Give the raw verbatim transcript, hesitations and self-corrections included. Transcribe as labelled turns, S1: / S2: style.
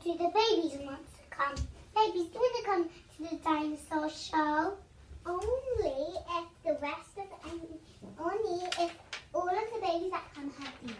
S1: do the babies want to come? Babies, do you want to come to the dinosaur show? Only if the rest of the only if all of the babies that come have the